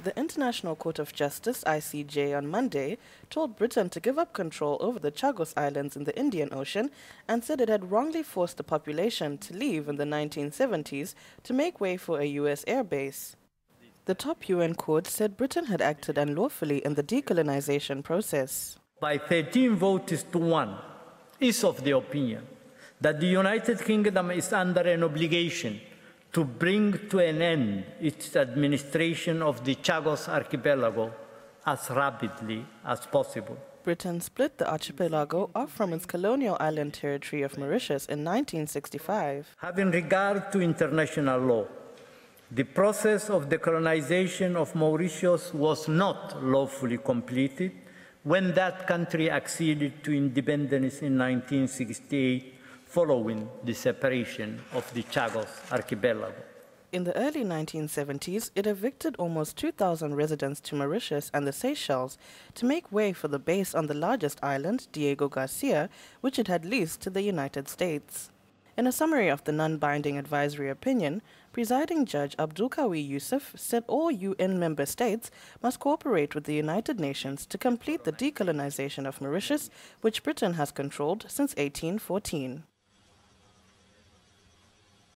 The International Court of Justice, ICJ, on Monday told Britain to give up control over the Chagos Islands in the Indian Ocean and said it had wrongly forced the population to leave in the 1970s to make way for a U.S. airbase. The top UN court said Britain had acted unlawfully in the decolonization process. By 13 votes to 1, is of the opinion that the United Kingdom is under an obligation to bring to an end its administration of the Chagos archipelago as rapidly as possible. Britain split the archipelago off from its colonial island territory of Mauritius in 1965. Having regard to international law, the process of decolonization of Mauritius was not lawfully completed when that country acceded to independence in 1968 following the separation of the Chagos archipelago. In the early 1970s, it evicted almost 2,000 residents to Mauritius and the Seychelles to make way for the base on the largest island, Diego Garcia, which it had leased to the United States. In a summary of the non-binding advisory opinion, presiding judge Abdulkawi Yusuf said all UN member states must cooperate with the United Nations to complete the decolonization of Mauritius, which Britain has controlled since 1814.